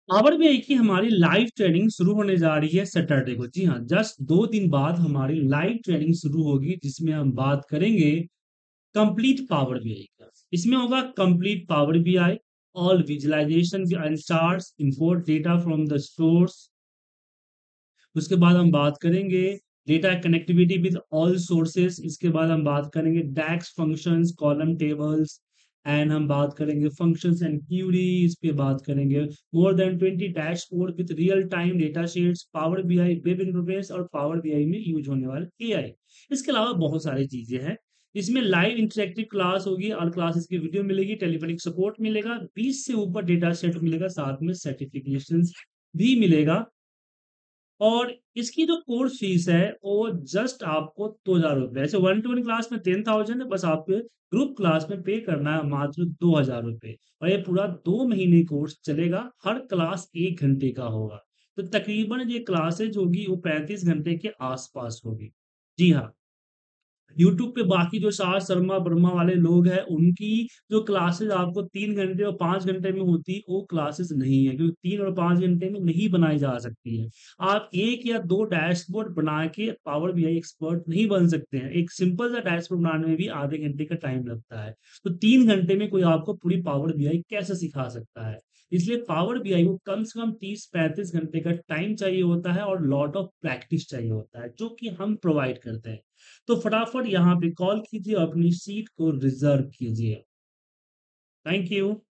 Power BI की हमारी live training शुरू होने जा रही है सैटरडे को। जी हाँ, जस्ट 2 दिन बाद हमारी लाइव ट्रेनिंग शुरू होगी, जिसमें हम बात करेंगे कंप्लीट पावर बीआई का। इसमें होगा complete power BI, all visualisation and charts, import data from the source. उसके बाद हम बात करेंगे data connectivity with all sources. इसके बाद हम बात करेंगे DAX functions, column tables, and हम बात करेंगे फंक्शंस एंड क्यूरी। इस पे बात करेंगे more than 20 dashboard with real time data sheets, power BI web interface और पावर बीआई में यूज होने वाले एआई। इसके अलावा बहुत सारी चीजें हैं। इसमें लाइव इंटरेक्टिव क्लास होगी और क्लासेस की वीडियो मिलेगी, टेलीफोनिक सपोर्ट मिलेगा, 20 से ऊपर डेटा सेट मिलेगा, साथ में सर्टिफिकेशन भी मिलेगा। और इसकी जो कोर्स फीस है वो जस्ट आपको 2,000 रुपये। ऐसे 1 to 1 क्लास में 10,000 है, बस आपको ग्रुप क्लास में पे करना है मात्र 2,000 रुपये। और ये पूरा 2 महीने कोर्स चलेगा, हर क्लास 1 घंटे का होगा। तो तकरीबन ये क्लासेज होगी वो 35 घंटे के आसपास होगी। जी हाँ, यूट्यूब पे बाकी जो शाह शर्मा वर्मा वाले लोग हैं उनकी जो क्लासेस आपको 3 घंटे और 5 घंटे में होती, वो क्लासेस नहीं है, क्योंकि 3 और 5 घंटे में नहीं बनाई जा सकती है। आप एक या दो डैशबोर्ड बना के पावर बीआई एक्सपर्ट नहीं बन सकते हैं। एक सिंपल सा डैशबोर्ड बनाने में भी आधे घंटे का टाइम लगता है। तो 3 घंटे में कोई आपको पूरी पावर बीआई कैसे सिखा सकता है? इसलिए पावर बीआई को कम से कम 30-35 घंटे का टाइम चाहिए होता है और लॉट ऑफ प्रैक्टिस चाहिए होता है, जो कि हम प्रोवाइड करते हैं। तो फटाफट यहाँ पे कॉल कीजिए, अपनी सीट को रिजर्व कीजिए। Thank you.